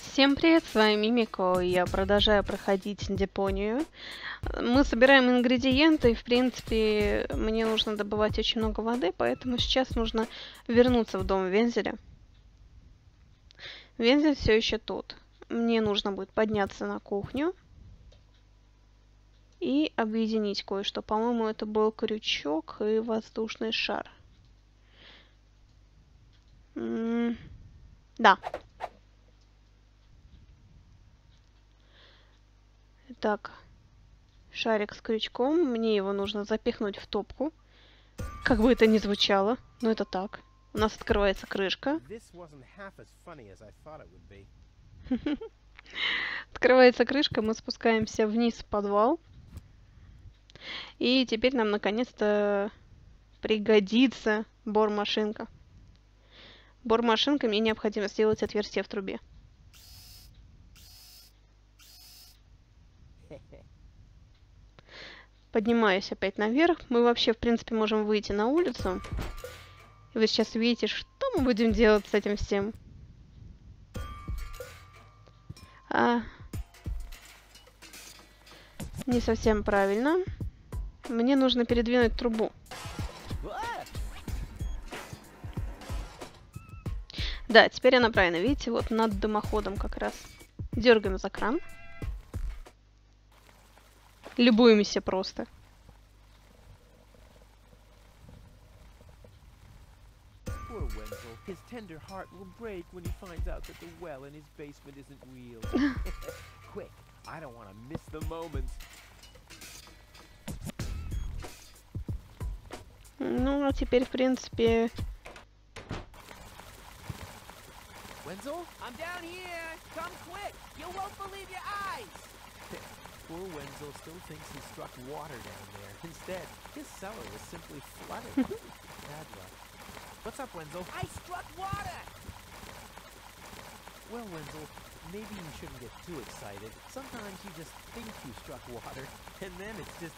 Всем привет, с вами Мимико, и я продолжаю проходить Депонию. Мы собираем ингредиенты, и в принципе мне нужно добывать очень много воды, поэтому сейчас нужно вернуться в дом Вензеля. Вензель все еще тут. Мне нужно будет подняться на кухню и объединить кое-что. По-моему, это был крючок и воздушный шар. Да. Итак, шарик с крючком. Мне его нужно запихнуть в топку. Как бы это ни звучало, но это так. У нас открывается крышка. Открывается крышка, мы спускаемся вниз в подвал. И теперь нам наконец-то пригодится бормашинка. Бормашинкой мне необходимо сделать отверстие в трубе. Поднимаюсь опять наверх. Мы вообще, в принципе, можем выйти на улицу. И вы сейчас увидите, что мы будем делать с этим всем. Не совсем правильно. Мне нужно передвинуть трубу. Да, теперь она правильно. Видите, вот над дымоходом как раз. Дергаем за кран. Любуемся просто. His tender heart will break when he finds out that the well in his basement isn't real. Quick, I don't want to miss the moments. Ну, а теперь, в принципе... Wenzel? I'm down here! Come quick! You won't believe your eyes! Poor Wenzel still thinks he struck water down there. Instead, his cellar was simply flooded. Bad luck. What's up, Wenzel? I struck water! Well, Wenzel, maybe you shouldn't get too excited. Sometimes you just think you struck water, and then it's just...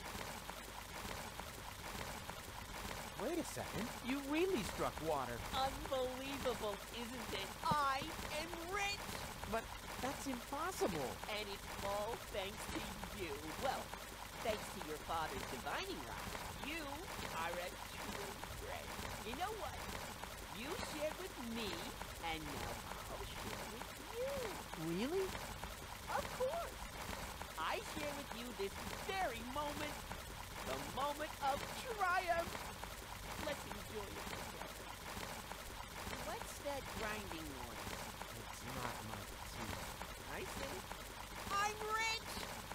Wait a second. You really struck water. Unbelievable, isn't it? I am rich! But that's impossible. And it's all thanks to you. Well, thanks to your father's divining rod. You are a true friend. You know what? You shared with me, and now I'll share with you. Really? Of course. I share with you this very moment. The moment of triumph. Let's enjoy it together. What's that grinding noise? It's not my teeth. I see. I'm rich!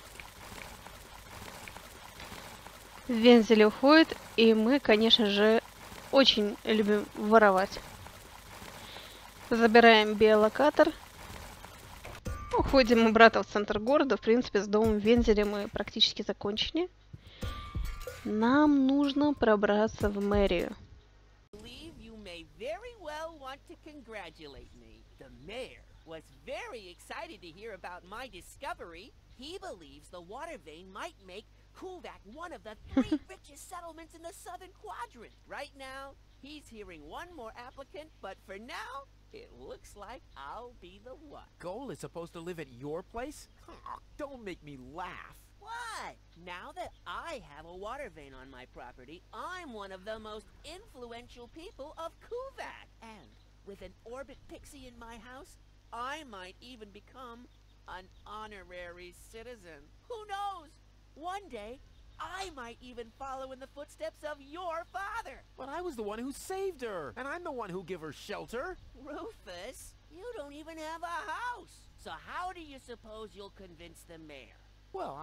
Вензель уходит, и мы, конечно же, очень любим воровать. Забираем биолокатор. Уходим обратно в центр города. В принципе, с домом Вензеля мы практически закончили. Нам нужно пробраться в мэрию. You may very well want to congratulate me. The mayor was very excited to hear about my discovery. He believes the water vein might make Kuvak one of the 3 richest settlements in the southern quadrant. Right now, he's hearing one more applicant, but for now, it looks like I'll be the one. Goal is supposed to live at your place? Oh, don't make me laugh. What? Now that I have a water vein on my property, I'm one of the most influential people of Kuvak. And with an orbit pixie in my house, I might even become an honorary citizen. Who knows? One day, I might even follow in the footsteps of your father. But I was the one who saved her, and I'm the one who gave her shelter. Rufus, you don't even have a house. So how do you suppose you'll convince the mayor? Well,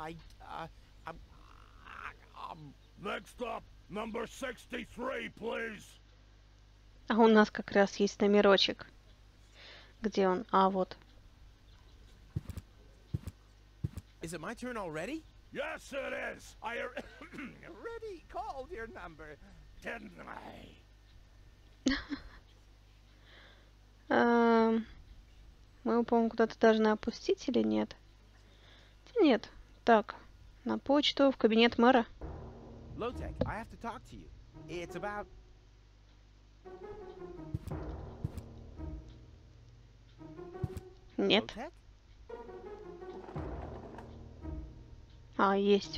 Next up, number 63, please. А у нас как раз есть номерочек. Где он? А, вот. Is it my turn already? Yes, it is. I Already called your number, didn't I? Мы его, по-моему, куда-то должны опустить или нет? Нет. Так, на почту, в кабинет мэра. Lotek, I have to talk to you. It's about... Нет. Protect? А, есть.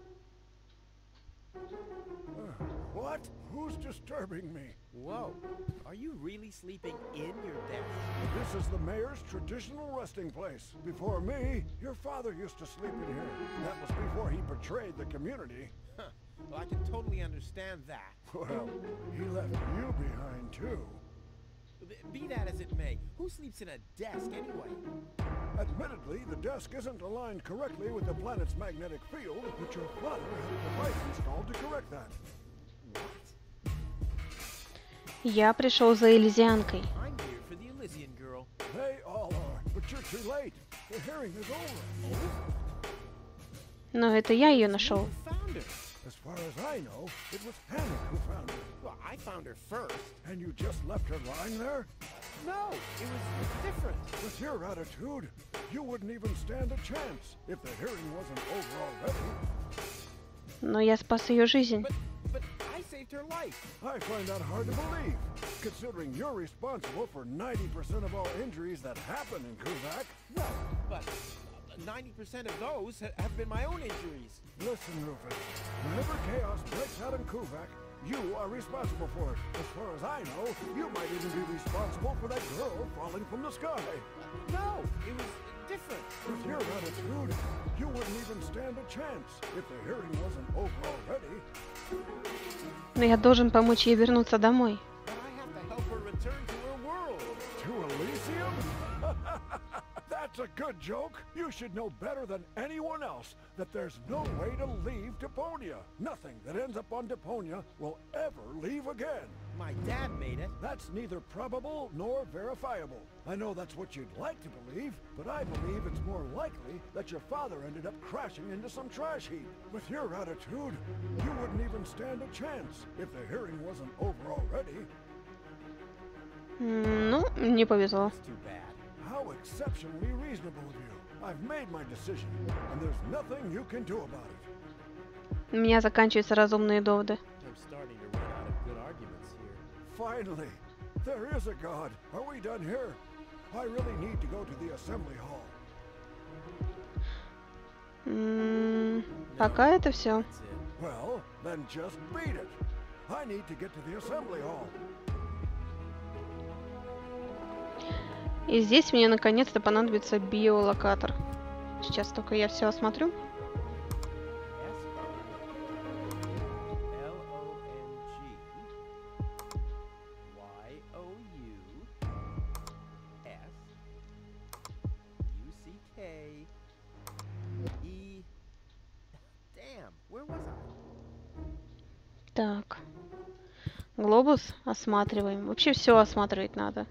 What? Who's disturbing me? Whoa. Are you really sleeping in your desk? This is the mayor's traditional resting place. Before me, your father used to sleep in here. That was before he betrayed the community. Huh. Well, I can totally understand that. Well, he left you behind too. Be that as it may, who sleeps in a desk anyway? Admittedly, the desk isn't aligned correctly with the planet's magnetic field, but your father had a device installed to correct that. What? Я пришел за Элизианкой. I'm here for the Elysian girl. They all are, but you're too late. The hearing is over. Но это я ее нашел. Who found her? As far as I know, it was Hannah who found her. Well, I found her first. And you just left her lying there? No, it was different. With your attitude, you wouldn't even stand a chance if the hearing wasn't over already. Но я спас ее жизнь. But I saved her life. I find that hard to believe, considering you're responsible for 90% of all injuries that happen in Kuvak. Well, but 90% of those have been my own injuries. Listen, Rufus, whenever chaos breaks out in Kuvak, you are responsible for it. As far as I know, you might even be responsible for that girl falling from the sky. No, it was different. With your attitude, you wouldn't even stand a chance if the hearing wasn't over already. Но я должен помочь ей вернуться домой. But I have to help her return to her world. To Elysium? That's a good joke. You should know better than anyone else that there's no way to leave Deponia. Nothing that ends up on Deponia will ever leave again. My dad made it. That's neither probable nor verifiable. I know that's what you'd like to believe, but I believe it's more likely that your father ended up crashing into some trash heap. With your attitude, you wouldn't even stand a chance if the hearing wasn't over already. Ну, не повезло. It's too bad. How exceptionally reasonable of you. I've made my decision, and there's nothing you can do about it. У меня заканчиваются разумные доводы. I'm starting to run out of good arguments here. Finally, there is a God. Are we done here? I really need to go to the assembly hall. Пока это все. That's it. Well, then just beat it. I need to get to the assembly hall. И здесь мне наконец-то понадобится биолокатор. Сейчас только я все осмотрю. S-O-L-O-N-G-Y-O-U-S-U-C-K-E. Damn, where was I? Так. Глобус осматриваем. Вообще все осматривать надо.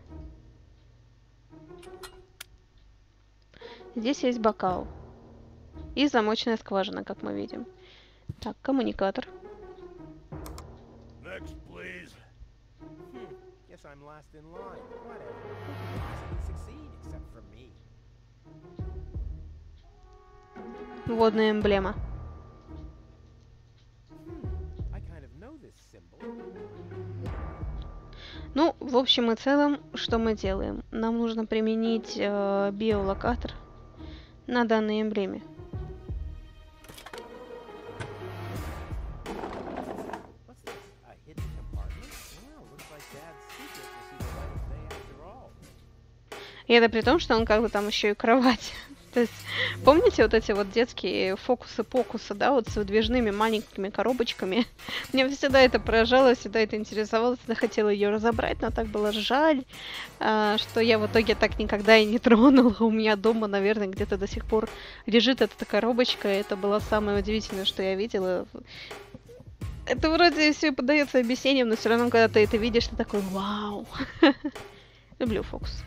Здесь есть бокал. И замочная скважина, как мы видим. Так, коммуникатор. Next, please. Guess I'm last in line. Whatever. Who could possibly succeed except for me? Водная эмблема. I kind of know this symbol. Ну, в общем и целом, что мы делаем? Нам нужно применить биолокатор на данной эмблеме. What's this? A hidden compartment? Well, looks like Dad's secret will see the light of day after all. И это при том, что он как бы там еще и кровать. То есть, помните вот эти вот детские фокусы-покусы, да, вот с выдвижными маленькими коробочками? Мне всегда это поражало, всегда это интересовало, всегда хотела ее разобрать, но так было жаль, что я в итоге так никогда и не тронула. У меня дома, наверное, где-то до сих пор лежит эта коробочка, и это было самое удивительное, что я видела. Это вроде все поддается объяснениям, но все равно, когда ты это видишь, ты такой вау. Люблю фокус.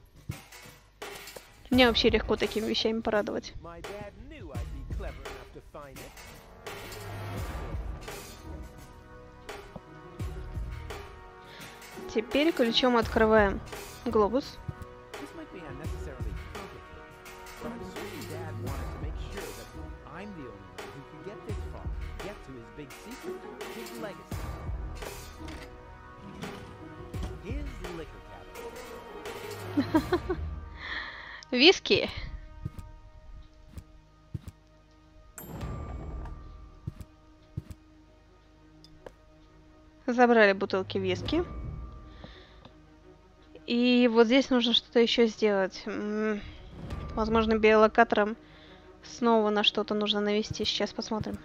Мне вообще легко такими вещами порадовать. My dad knew I'd be clever enough to find it. Теперь ключом открываем глобус. This might be unnecessarily complicated, but I'm certain Dad wanted to make sure that I'm the only one who could get this far, get to his big secret, his legacy. His liquor cabinet. Виски. Забрали бутылки виски. И вот здесь нужно что-то еще сделать. Возможно, биолокатором снова на что-то нужно навести. Сейчас посмотрим.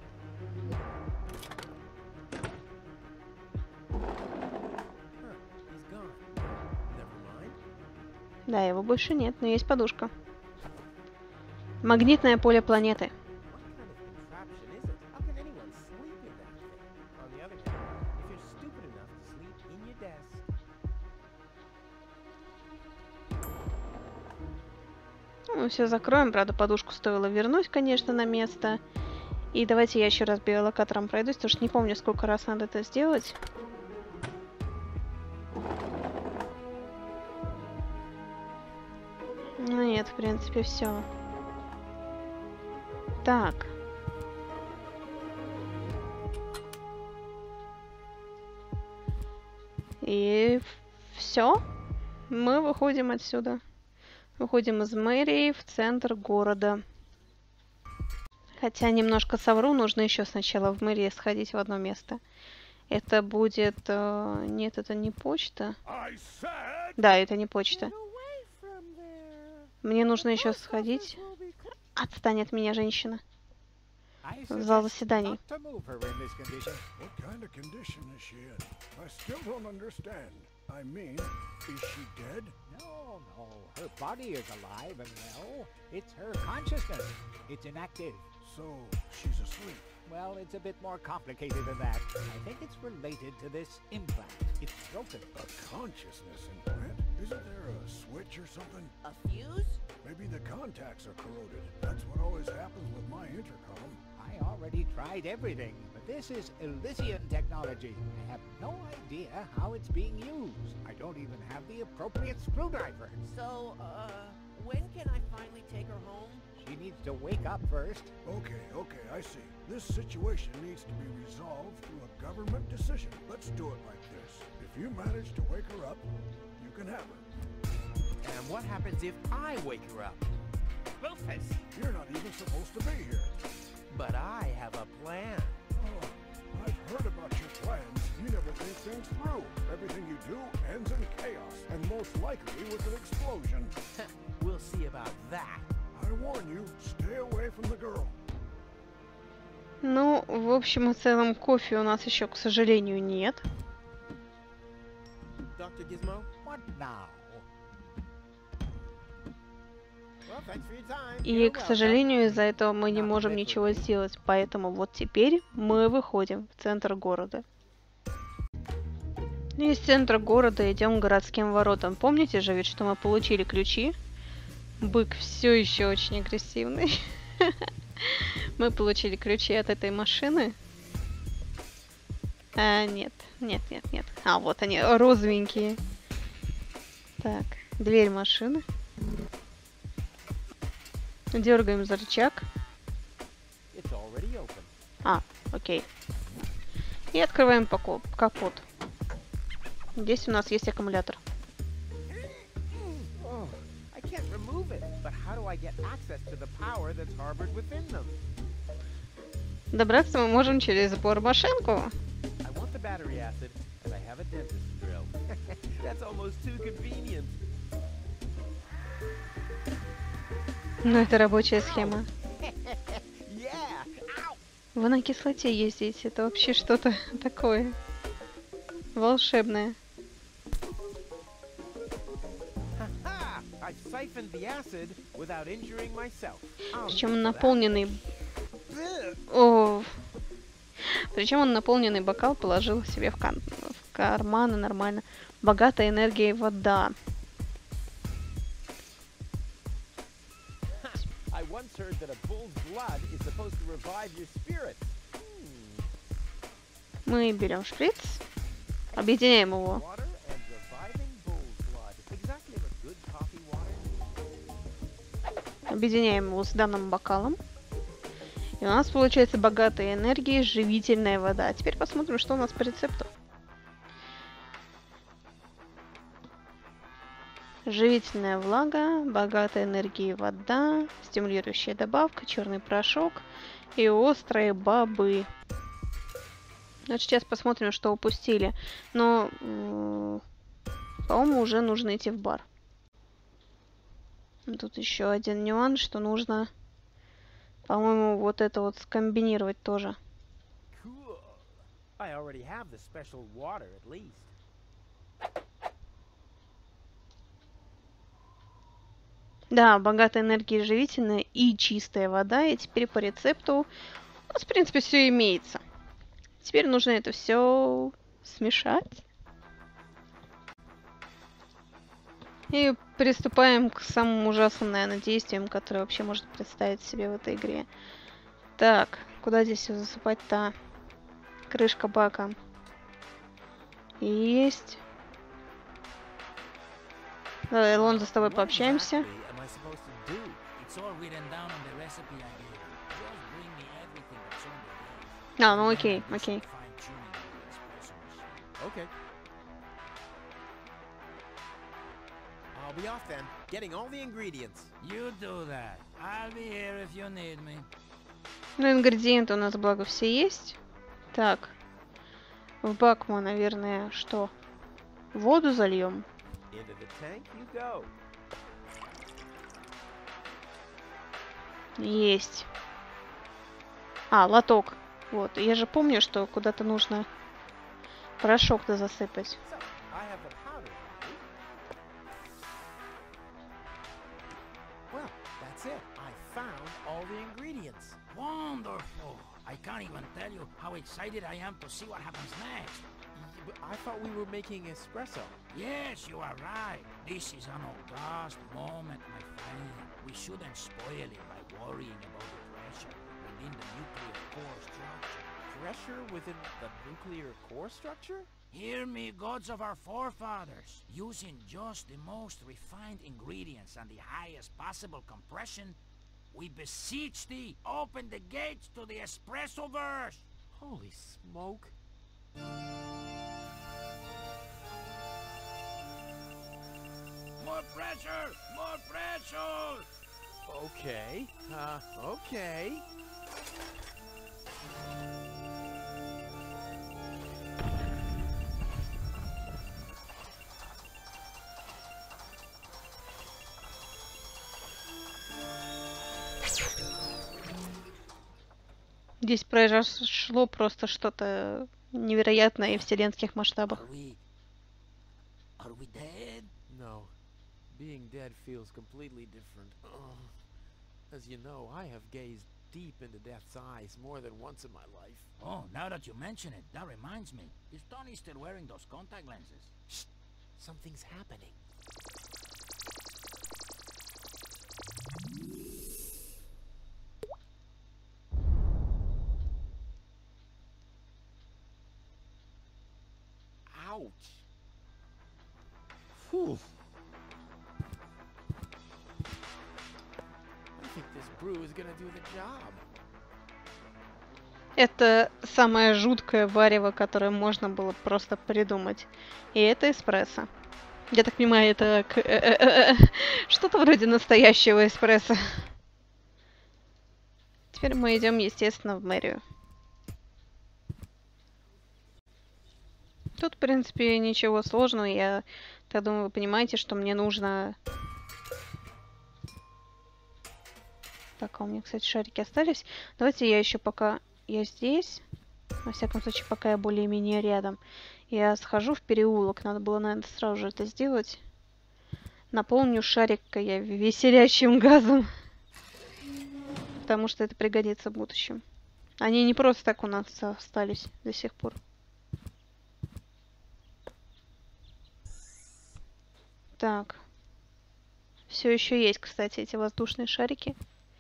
Да, его больше нет, но есть подушка. Магнитное поле планеты. Ну, все закроем. Правда, подушку стоило вернуть, конечно, на место. И давайте я еще раз биолокатором пройдусь, потому что не помню, сколько раз надо это сделать. Ну нет, в принципе, все. Так. И все. Мы выходим отсюда. Выходим из мэрии в центр города. Хотя немножко совру, нужно еще сначала в мэрии сходить в одно место. Это будет... Нет, это не почта. Да, это не почта. Мне нужно еще сходить. Отстань от меня, женщина. В зал заседаний. I mean, is she dead? No, no. Her body is alive and well. It's her consciousness. It's inactive. So, she's asleep. Well, it's a bit more complicated than that. I think it's related to this implant. It's broken. A consciousness implant? Isn't there a switch or something? A fuse? Maybe the contacts are corroded. That's what always happens with my intercom. I already tried everything, but this is Elysian technology. I have no idea how it's being used. I don't even have the appropriate screwdriver. So, when can I finally take her home? She needs to wake up first. Okay, I see. This situation needs to be resolved through a government decision. Let's do it like this. If you manage to wake her up, you can have her. And what happens if I wake her up? Rufus! You're not even supposed to be here. But I have a plan. Oh, I've heard about your plans. You never think things through. Everything you do ends in chaos, and most likely with an explosion. We'll see about that. I warn you, stay away from the girl. Ну, в общем и целом, кофе у нас еще, к сожалению, нет. Dr. Gizmo? What now? И, к сожалению, из-за этого мы не можем ничего сделать. Поэтому вот теперь мы выходим в центр города. И из центра города идем к городским воротам. Помните же ведь, что мы получили ключи? Бык все еще очень агрессивный. Мы получили ключи от этой машины. Нет. А, вот они, розовенькие. Так, дверь машины. Дергаем за рычаг. Окей. И открываем капот. Здесь у нас есть аккумулятор. Добраться мы можем через бормашинку. Ну, это рабочая схема. Вы на кислоте ездите. Это вообще что-то такое волшебное. Причем он наполненный... Причем он наполненный бокал положил себе в карман, и нормально. Богатая энергией вода. Мы берем шприц, объединяем его. Объединяем его с данным бокалом. И у нас получается богатая энергией живительная вода. А теперь посмотрим, что у нас по рецепту. Живительная влага, богатая энергией вода, стимулирующая добавка, черный порошок и острые бобы. Вот сейчас посмотрим, что упустили. Но, по-моему, уже нужно идти в бар. Тут еще один нюанс, что нужно, по-моему, вот это вот скомбинировать тоже. Cool. I already have the special water at least. Да, богатая энергия живительная и чистая вода. И теперь по рецепту у нас, в принципе, все имеется. Теперь нужно это все смешать. И приступаем к самым ужасным, наверное, действиям, которые вообще можно представить себе в этой игре. Так, куда здесь все засыпать-то? Крышка бака. Есть. Давай, Лонза, с тобой What пообщаемся. exactly am I supposed to do? It's all written down on the recipe I gave you. Just bring me everything that's on the page. А, ну Then окей, I'll do some окей. fine-tuning with the espresso machine. Okay. I'll be off then, getting all the ingredients. You do that. I'll be here if you need me. Ну, ингредиенты у нас, благо, все есть. Так. В бак мы, наверное, что? Воду зальем. Into the tank you go. Есть. А, лоток. Вот. Я же помню, что куда-то нужно порошок-то засыпать. So, I have the powder ready. Well, that's it. I found all the ingredients. Wonderful. I can't even tell you how excited I am to see what happens next. But I thought we were making espresso. Yes, you are right. This is an august moment, my friend. We shouldn't spoil it by worrying about the pressure within the nuclear core structure. Pressure within the nuclear core structure? Hear me, gods of our forefathers. Using just the most refined ingredients and the highest possible compression, we beseech thee, open the gates to the espressoverse. Holy smoke. More pressure! More pressure! Okay. Okay. Здесь произошло просто что-то невероятное и вселенских масштабах. Are we dead? No. Being dead feels completely different. Ugh. As you know, I have gazed deep into death's eyes more than once in my life. Oh, now that you mention it, that reminds me. Is Tony still wearing those contact lenses? Shh! Something's happening. Ouch! Whew. I think this brew is gonna do the job. Это самое жуткое варево, которое можно было просто придумать. И это эспрессо. Я так понимаю, это что-то вроде настоящего эспрессо. Теперь мы идем, естественно, в мэрию. Тут, в принципе, ничего сложного. Я так думаю, вы понимаете, что мне нужно... Так, а у меня, кстати, шарики остались. Давайте я еще пока я здесь, во всяком случае, пока я более-менее рядом, я схожу в переулок. Надо было, наверное, сразу же это сделать. Наполню шарик я веселящим газом. Потому что это пригодится в будущем. Они не просто так у нас остались до сих пор. Так. Все еще есть, кстати, эти воздушные шарики.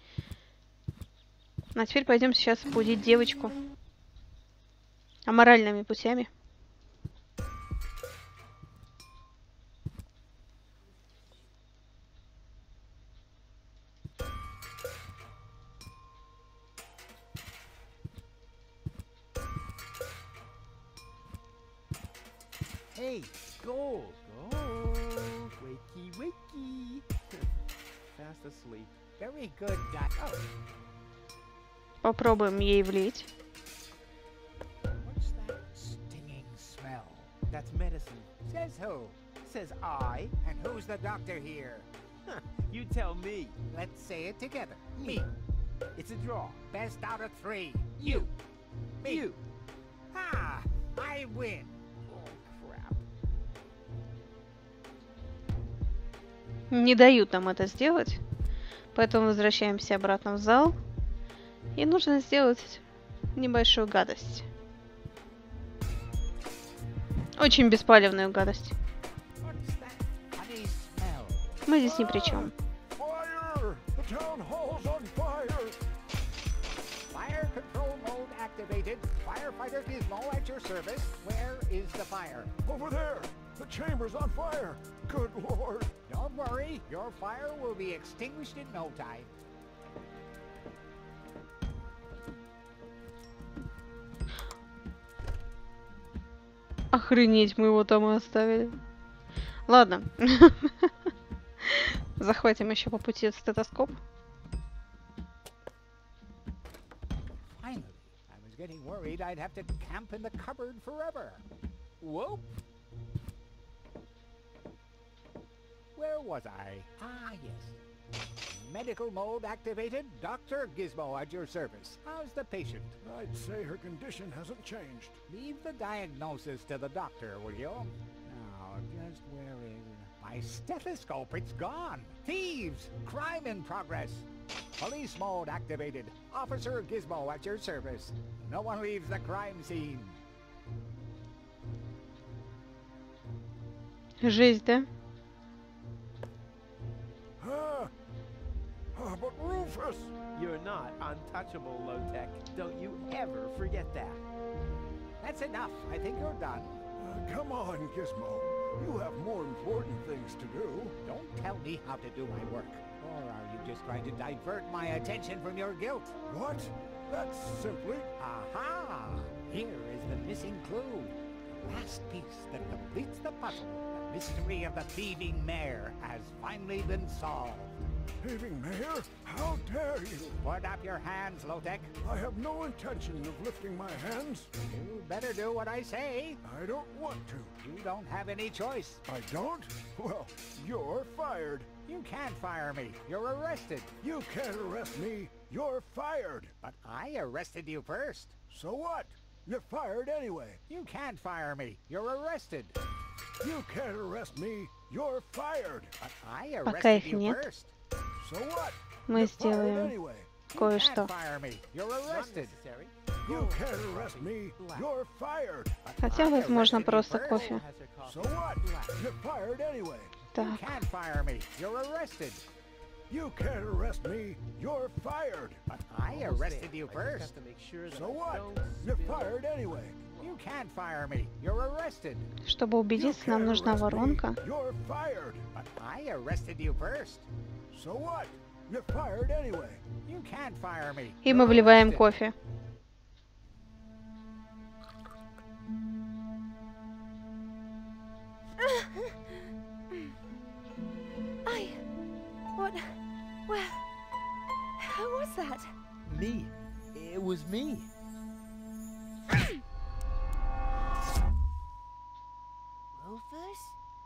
А теперь пойдем сейчас будить девочку. Аморальными путями. Hey, go, go, wakey, wakey. fast asleep. Very good, Doc. Oh, Попробуем ей влить. what's that stinging smell? That's medicine. Says who? Says I. And who's the doctor here? Huh, you tell me. Let's say it together. Me. It's a draw. Best out of 3. You. Me. You. Ah, I win. Oh, crap. Не дают нам это сделать. Поэтому возвращаемся обратно в зал. И нужно сделать небольшую гадость. Очень беспалевную гадость. What's that funny smell? Мы здесь ни при чем. Fire! The town hall's on fire! Fire control mode activated. Firefighter Gizmo at your service. Where is the fire? Over there! The chamber's on fire! Good lord! Don't worry, your fire will be extinguished in no time. Охренеть, мы его там и оставили. Ладно. Захватим еще по пути стетоскоп. Finally, I was getting worried I'd have to camp in the cupboard forever. Whoa. Where was I? Ah, yes. Medical mode activated. Dr. Gizmo at your service. How's the patient? I'd say her condition hasn't changed. Leave the diagnosis to the doctor, will you? Now, just where is... My stethoscope, it's gone! Thieves! Crime in progress! Police mode activated. Officer Gizmo at your service. No one leaves the crime scene. Жесть, да? But Rufus! You're not untouchable, Low-Tech. Don't you ever forget that. That's enough. I think you're done. Come on, Gizmo. You have more important things to do. Don't tell me how to do my work. Or are you just trying to divert my attention from your guilt? What? That's simply... Aha! Here is the missing clue. The last piece that completes the puzzle. The mystery of the thieving mayor has finally been solved. Thieving mayor? How dare you! Put up your hands, Low-Tech. I have no intention of lifting my hands. You better do what I say. I don't want to. You don't have any choice. I don't? Well, you're fired. You can't fire me. You're arrested. You can't arrest me. You're fired. But I arrested you first. So what? You're fired anyway. You can't fire me. You're arrested. You can't arrest me. You're fired. But I Пока arrested их you нет, first. So what? мы You're fired сделаем anyway. You кое-что. can't fire me. You're Not arrested. necessary. You can't arrest me. You're fired. But Хотя, I возможно, arrested you просто first. кофе. Has her coffee. So what? You're fired anyway. You Так, can't fire me. You're arrested. You can't arrest me. You're fired. But I Almost arrested there. you I just first. have to make sure that So I what? don't You're spill- fired anyway. You can't fire me. You're arrested. чтобы You убедиться, нам can't нужна arrest me. воронка. You're fired. But I arrested you first. So what? You're fired anyway. You can't fire me. И мы You're вливаем arrested. кофе. Well, who was that? Me. It was me. Rufus?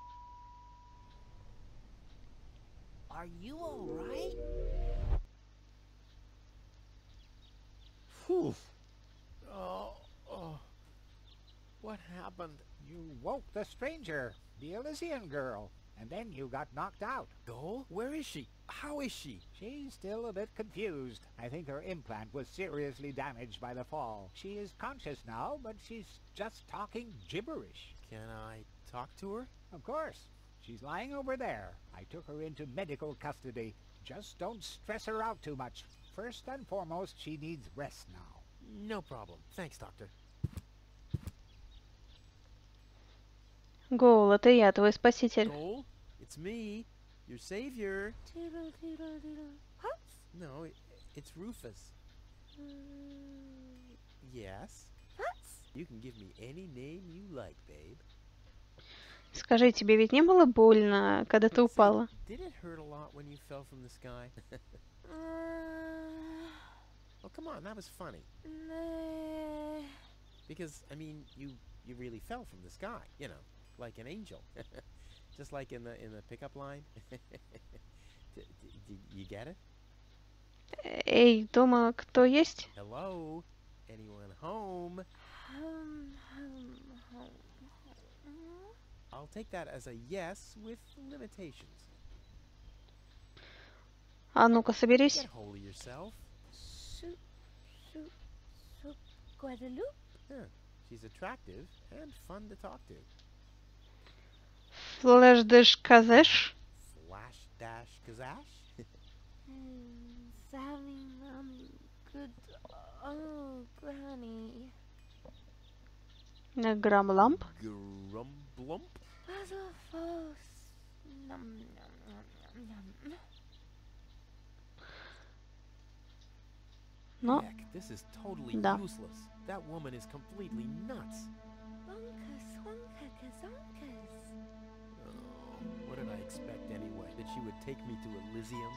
Are you alright? Whew. Oh. What happened? You woke the stranger, the Elysian girl, and then you got knocked out. Dole? Where is she? How is she? She's still a bit confused. I think her implant was seriously damaged by the fall. She is conscious now, but she's just talking gibberish. Can I talk to her? Of course. She's lying over there. I took her into medical custody. Just don't stress her out too much. First and foremost, she needs rest now. No problem. Thanks, Doctor. Гоул, это я, твой спаситель. Dole? It's me, your savior. Doodle doodle doodle. What? No, it's Rufus. Yes? What? You can give me any name you like, babe. Скажи, тебе ведь не было больно, когда ты Say, упала? did it hurt a lot when you fell from the sky? Oh, come on, that was funny. Nah. Because, I mean, you really fell from the sky, you know, like an angel. Just like in the pickup line. You get it? Эй, дома кто есть? Hello? Anyone home? Home. I'll take that as a yes with limitations. А ну-ка, соберись. Get hold of yourself. Soup. Guadeloupe? Yeah, she's attractive and fun to talk to. Флэш-дэш казэш? Flash dash kazash? Sally, Mommy, good. Oh, Granny. Грамламп? Grumblump? Puzzle force. Nom, nom, nom, nom, nom. Ну, Heck, this is totally да. useless. That woman is completely nuts. Wonka, swonka, kazonkas. Oh, what did I expect anyway? That she would take me to Elysium?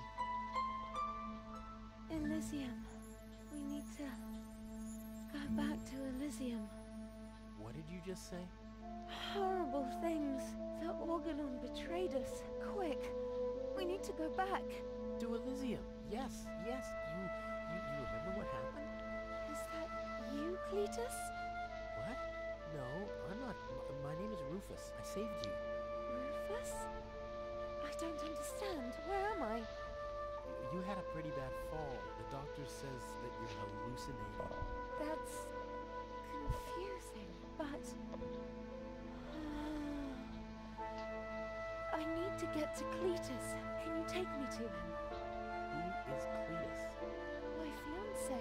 Elysium. We need to go back to Elysium. What did you just say? Horrible things. The Organon betrayed us. Quick. We need to go back. To Elysium. Yes. You remember what happened? Is that you, Cletus? What? No, I'm not. My name is Rufus. I saved you. Rufus? I don't understand. Where am I? You had a pretty bad fall. The doctor says that you're hallucinating. That's confusing, but I need to get to Cletus. Can you take me to him? Who is Cletus? My fiance.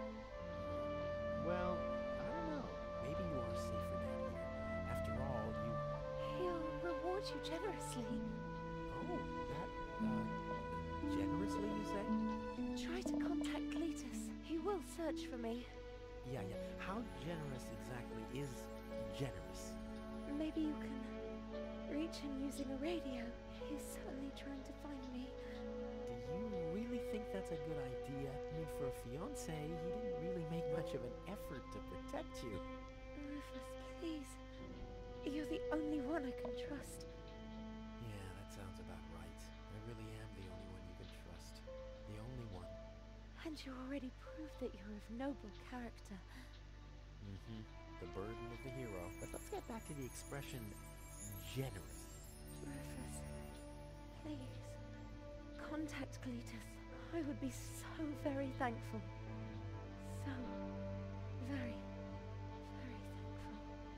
Well, I don't know. Maybe you are safer down here. After all, you... He'll reward you generously. Oh, that, generously, you say? Try to contact Cletus. He will search for me. Yeah. How generous exactly is generous? Maybe you can reach him using a radio. He's certainly trying to find me. Do you really think that's a good idea? I mean, for a fiancé, he didn't really make much of an effort to protect you. Rufus, please. You're the only one I can trust. Yeah, that sounds about right. I really am the only one you can trust. The only one. And you already proved that you're of noble character. The burden of the hero. But let's get back to the expression generous. Rufus, please. Contact Cletus. I would be so very thankful. So very, very thankful.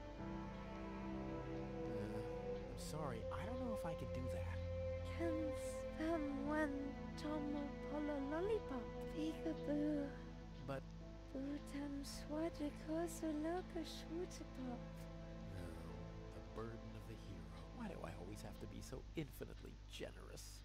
I'm sorry, I don't know if I could do that. Can someone tomo polo lollipop? Peekaboo. But, Bootam swajiko soloka shootapop. no, the burden of the hero. Why do I always have to be so infinitely generous?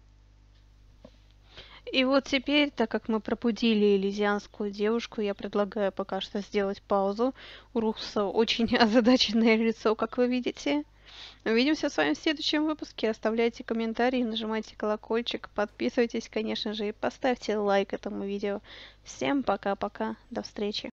И вот теперь, так как мы пробудили элизианскую девушку, я предлагаю пока что сделать паузу. У Рухса очень озадаченное лицо, как вы видите. Увидимся с вами в следующем выпуске. Оставляйте комментарии, нажимайте колокольчик, подписывайтесь, конечно же, и поставьте лайк этому видео. Всем пока-пока, до встречи.